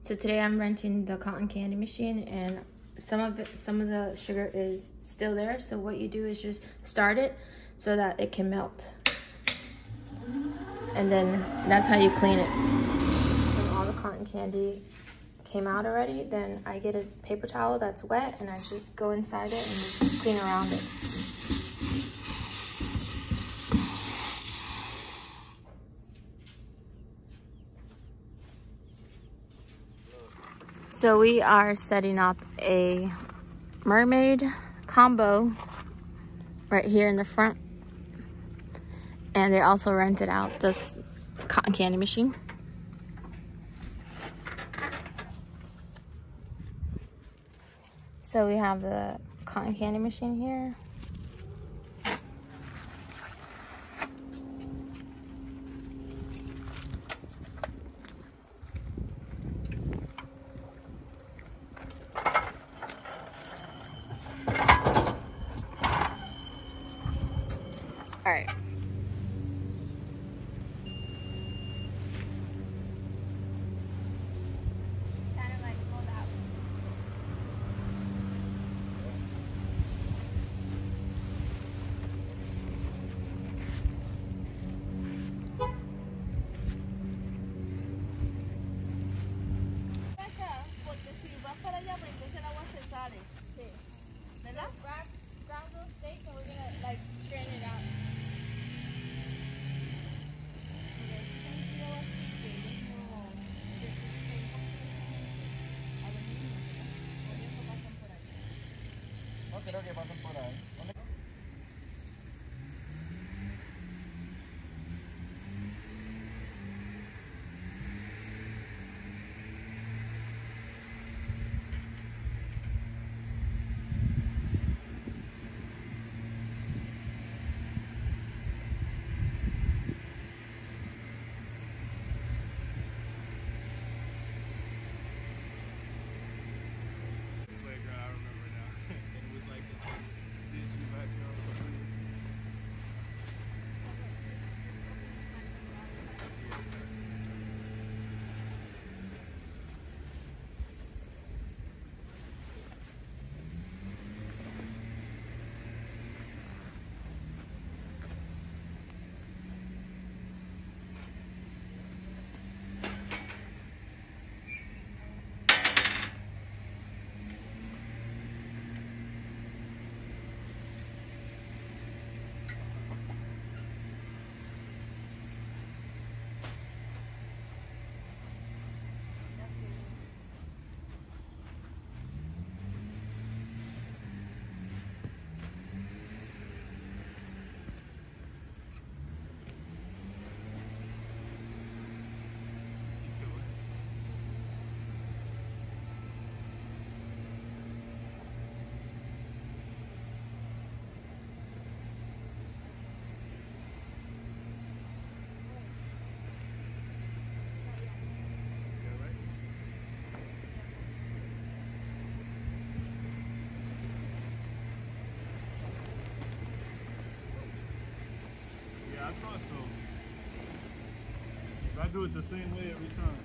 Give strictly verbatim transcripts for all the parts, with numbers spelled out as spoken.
So today I'm renting the cotton candy machine, and some of it, some of the sugar is still there. So what you do is just start it so that it can melt, and then that's how you clean it. When all the cotton candy came out already, then I get a paper towel that's wet and I just go inside it and just clean around it. So we are setting up a mermaid combo right here in the front, and they also rented out this cotton candy machine. So we have the cotton candy machine here. All right. Kind of like pulled out. Porque si vas para allá, pues entonces el agua se sale. Sí. ¿Verdad? Grab, grab those stakes and we're gonna like straighten it out. No creo que pasen por ahí. I thought so. I do it the same way every time.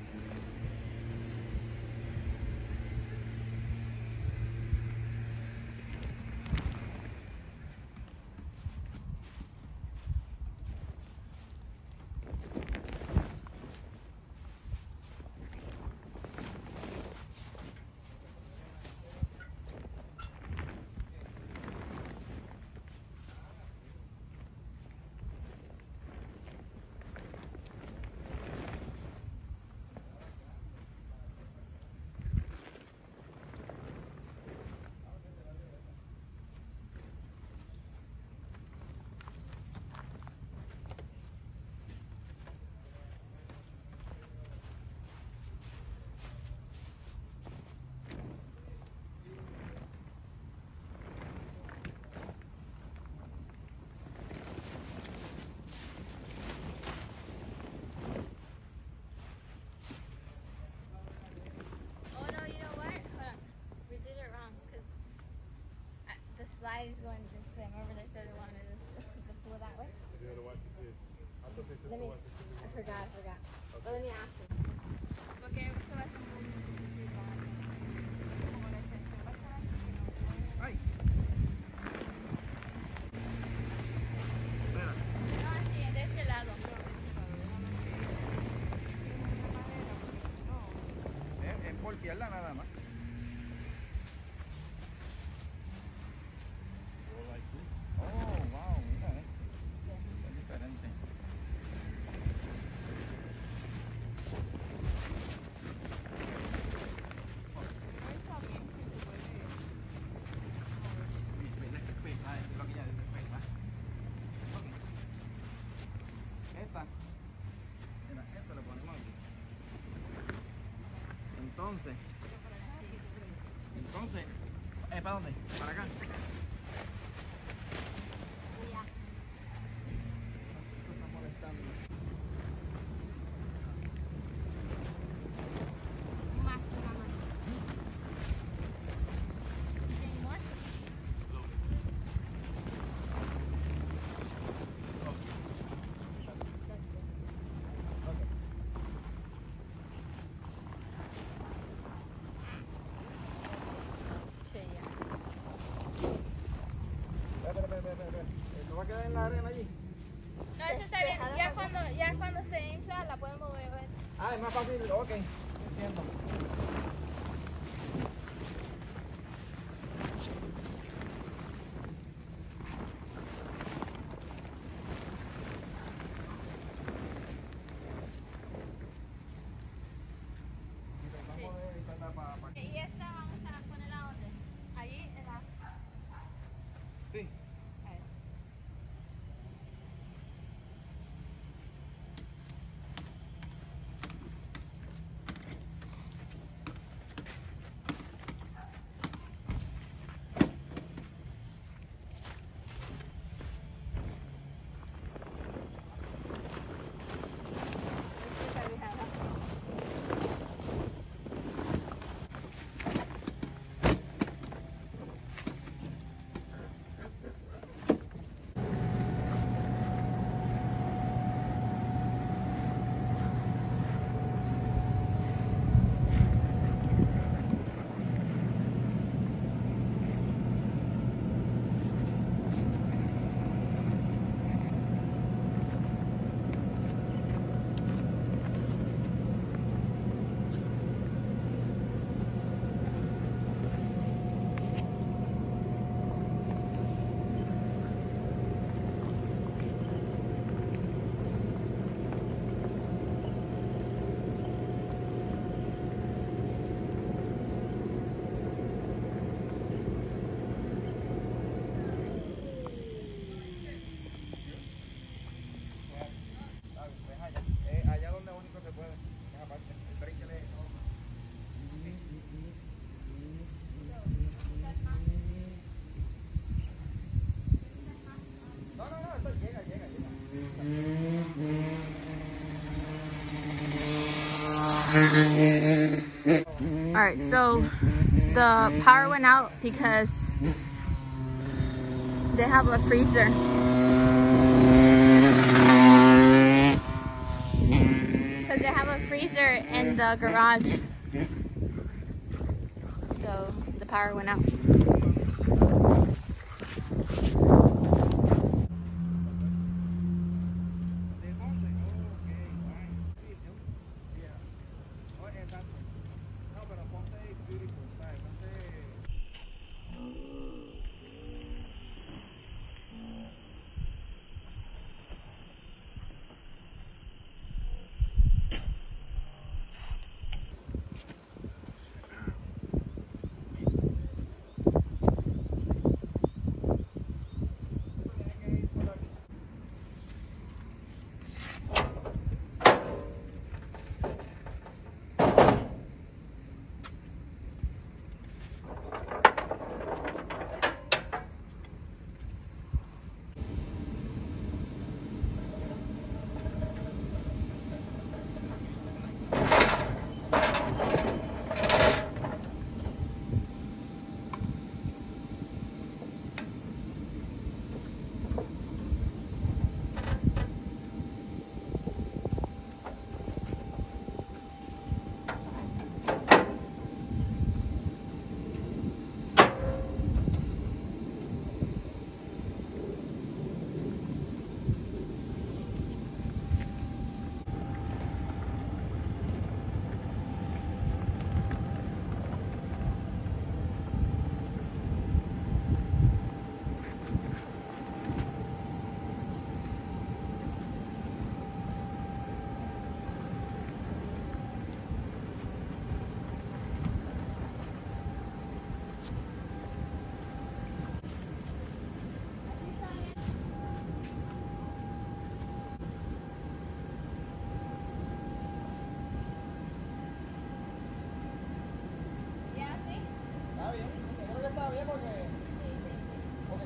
Slide is going this way. Remember they said they wanted this to pull that way? You gotta watch the kids. I thought they said Let to me, watch the kids. I forgot, I forgot. Okay. But let me ask them. Okay, so I voltearla nada más. Oh, wow, mira, eh. Es diferente. Esta, mira, esto lo ponemos aquí. Entonces, entonces, eh, ¿para dónde? Para acá. Esto está molestando. Espera, espera, espera, espera. Eh, ¿No va a quedar en la arena allí? No, eso está bien. Ya cuando, ya cuando se infla la podemos mover. Ah, es más fácil. Ok, entiendo. Vamos a ver esta etapa para aquí. Y esta vamos a ponerla donde? Allí en la... Sí. Eh, allá donde único se puede. Esa parte. El break que le no, no, no, esto llega, llega, llega. Alright, so the power went out because they have a freezer. Because they have a freezer in the garage. So the power went out.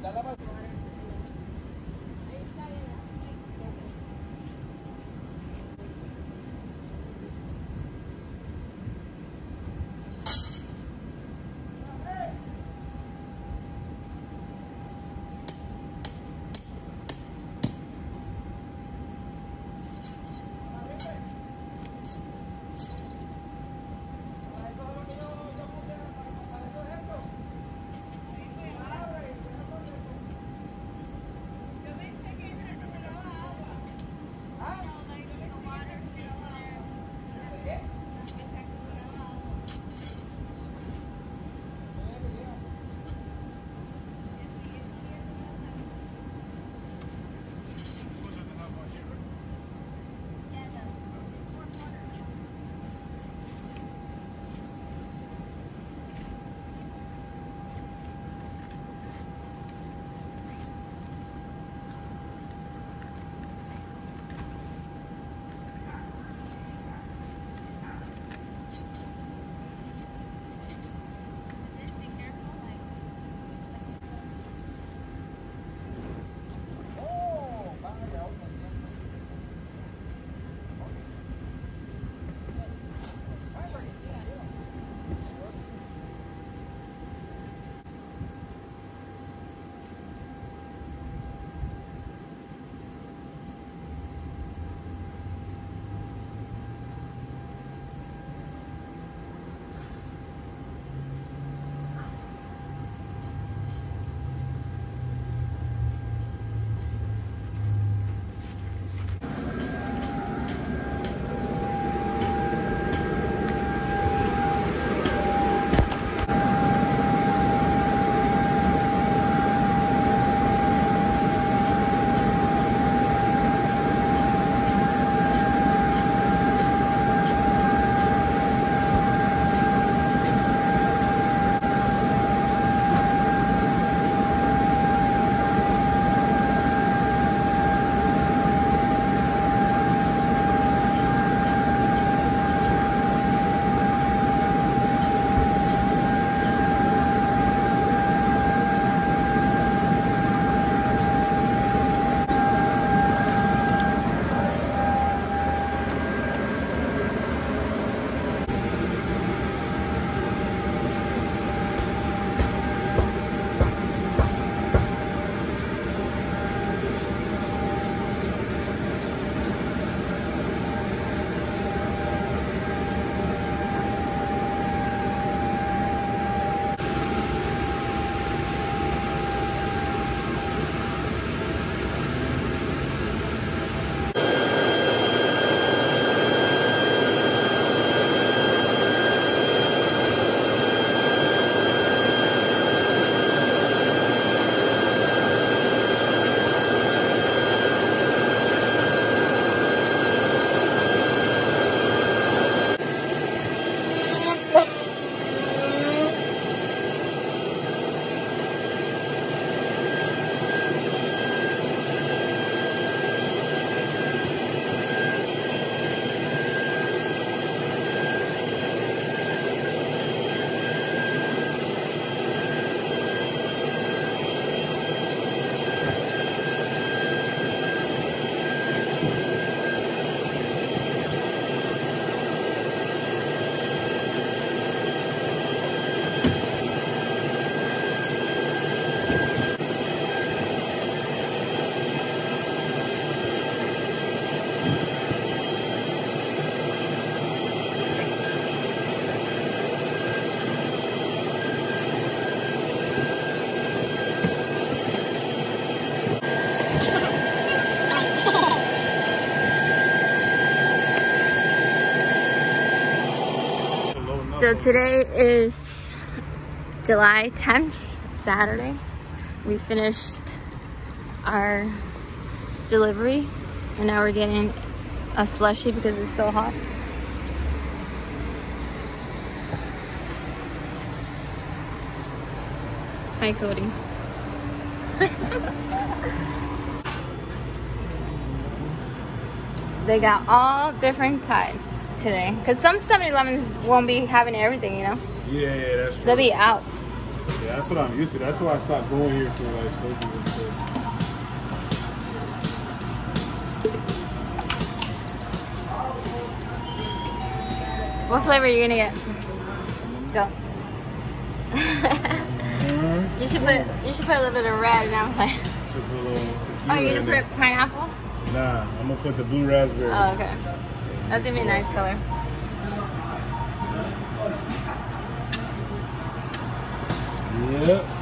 So today is July tenth, Saturday. We finished our delivery and now we're getting a slushie because it's so hot. Hi, Cody. They got all different types today because some seven elevens won't be having everything, you know? Yeah, yeah, that's true. They'll be out. Yeah, that's what I'm used to. That's why I stopped going here for like surgery and stuff. What flavor are you gonna get? Go. Mm-hmm. You should put you should put a little bit of red in everything. Just a little tequila. Oh, you're in gonna there. put pineapple? Nah, I'm gonna put the blue raspberry. Oh, okay. That's gonna be a nice color. Yep.